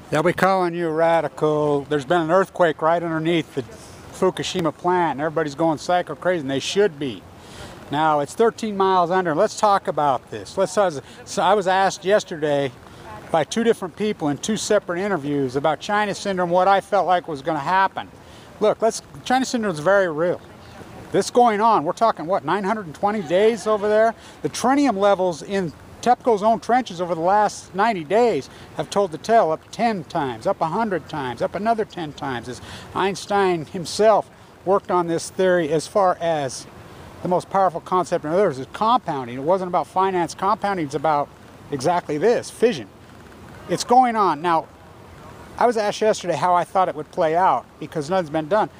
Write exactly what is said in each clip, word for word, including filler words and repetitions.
They'll be calling you radical. There's been an earthquake right underneath the Fukushima plant, and everybody's going psycho crazy, and they should be. Now, it's thirteen miles under. Let's talk about this. Let's. So I was asked yesterday by two different people in two separate interviews about China syndrome, what I felt like was going to happen. Look, let's. China syndrome is very real. This going on, we're talking, what, nine hundred twenty days over there? The tritium levels in TEPCO's own trenches over the last ninety days have told the tale, up ten times, up one hundred times, up another ten times. As Einstein himself worked on this theory as far as the most powerful concept in others is compounding. It wasn't about finance. Compounding is about exactly this, fission. It's going on. Now, I was asked yesterday how I thought it would play out because nothing's been done.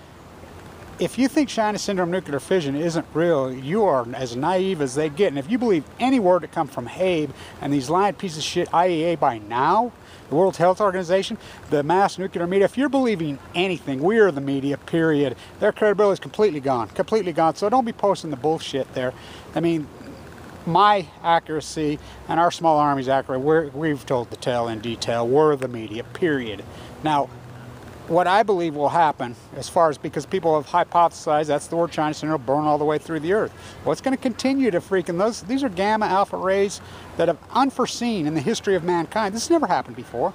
If you think China syndrome nuclear fission isn't real, you are as naive as they get. And if you believe any word that comes from Habe and these lying pieces of shit I A E A by now, the World Health Organization, the mass nuclear media, if you're believing anything, we are the media, period. Their credibility is completely gone, completely gone. So don't be posting the bullshit there. I mean, my accuracy and our small army's accuracy, we're, we've told the tale in detail. We're the media, period. Now, what I believe will happen, as far as, because people have hypothesized, that's the word China syndrome, burn all the way through the earth. Well, it's going to continue to freaking, those, these are gamma alpha rays that have unforeseen in the history of mankind. This has never happened before.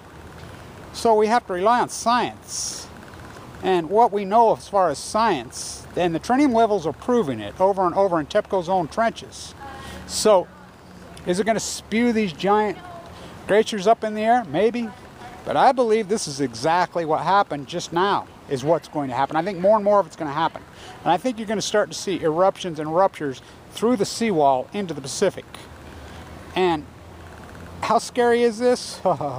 So we have to rely on science. And what we know as far as science, and the tritium levels are proving it over and over in TEPCO's own trenches. So, is it going to spew these giant glaciers up in the air? Maybe. But I believe this is exactly what happened just now, is what's going to happen. I think more and more of it's going to happen. And I think you're going to start to see eruptions and ruptures through the seawall into the Pacific. And how scary is this?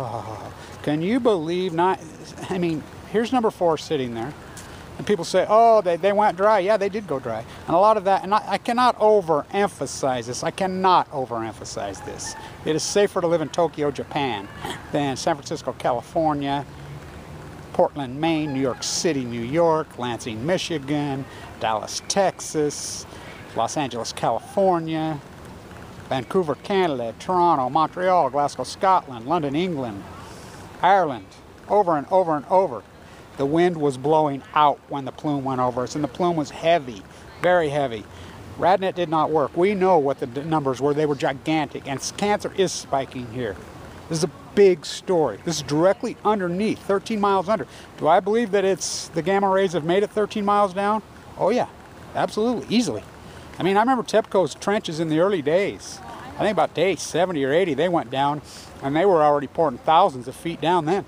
Can you believe not? I mean, here's number four sitting there. And people say, oh, they, they went dry. Yeah, they did go dry. And a lot of that, and I, I cannot overemphasize this. I cannot overemphasize this. It is safer to live in Tokyo, Japan than San Francisco, California, Portland, Maine, New York City, New York, Lansing, Michigan, Dallas, Texas, Los Angeles, California, Vancouver, Canada, Toronto, Montreal, Glasgow, Scotland, London, England, Ireland, over and over and over. The wind was blowing out when the plume went over us, and the plume was heavy, very heavy. Radnet did not work. We know what the numbers were. They were gigantic, and cancer is spiking here. This is a big story. This is directly underneath, thirteen miles under. Do I believe that it's the gamma rays have made it thirteen miles down? Oh yeah, absolutely, easily. I mean, I remember TEPCO's trenches in the early days. I think about day seventy or eighty, they went down, and they were already pouring thousands of feet down then.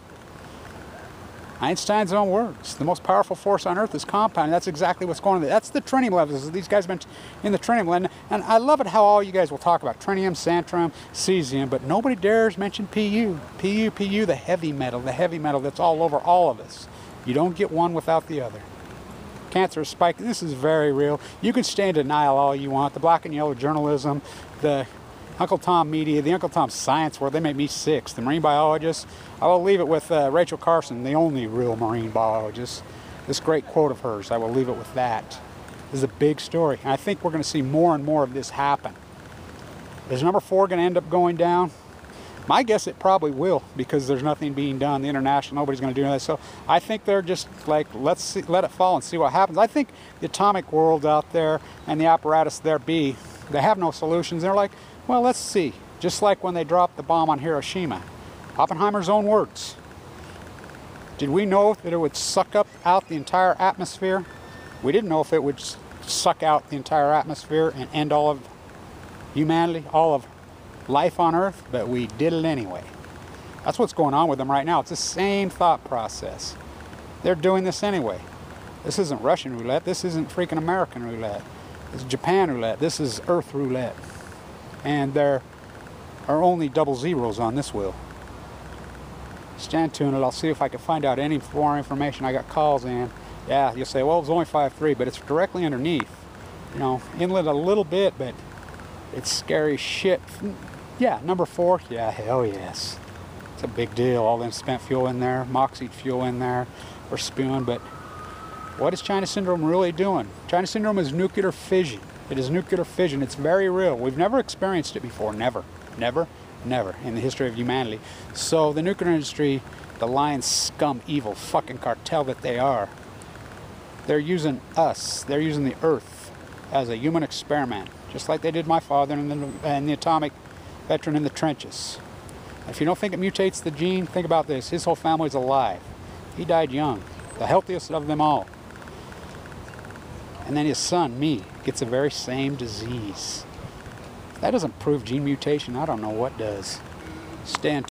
Einstein's own words, the most powerful force on Earth is compounding. That's exactly what's going on. That's the tritium levels. These guys have been in the tritium level. And I love it how all you guys will talk about tritium, xantrum, cesium, but nobody dares mention P U. P U, P U, the heavy metal, the heavy metal that's all over all of us. You don't get one without the other. Cancer is spiking. This is very real. You can stay in denial all you want. The black and yellow journalism, the Uncle Tom media, the Uncle Tom science world, they make me sick. The marine biologists, I will leave it with uh, Rachel Carson, the only real marine biologist. This great quote of hers, I will leave it with that. This is a big story. And I think we're going to see more and more of this happen. Is number four going to end up going down? My guess it probably will, because there's nothing being done. The international, nobody's going to do that. So I think they're just like, let's see, let it fall and see what happens. I think the atomic world out there and the apparatus there be, they have no solutions. They're like, well, let's see. Just like when they dropped the bomb on Hiroshima. Oppenheimer's own words. Did we know that it would suck up out the entire atmosphere? We didn't know if it would suck out the entire atmosphere and end all of humanity, all of life on Earth, but we did it anyway. That's what's going on with them right now. It's the same thought process. They're doing this anyway. This isn't Russian roulette. This isn't freaking American roulette. It's Japan roulette. This is Earth roulette. And there are only double zeros on this wheel. Stand tuned, and I'll see if I can find out any more information. I got calls in. Yeah, you'll say, well, it was only five three, but it's directly underneath. You know, inlet a little bit, but it's scary shit. Yeah, number four, yeah, hell yes. It's a big deal. All them spent fuel in there, moxie fuel in there, we're spewing, but what is China syndrome really doing? China syndrome is nuclear fission. It is nuclear fission. It's very real. We've never experienced it before. Never, never, never in the history of humanity. So the nuclear industry The lion scum, evil fucking cartel that they are. They're using us, they're using the earth as a human experiment, just like they did my father and the, and the atomic veteran in the trenches. If you don't think it mutates the gene, think about this. His whole family's alive. He died young, the healthiest of them all. And then his son, me, gets the very same disease. If that doesn't prove gene mutation, I don't know what does. Stand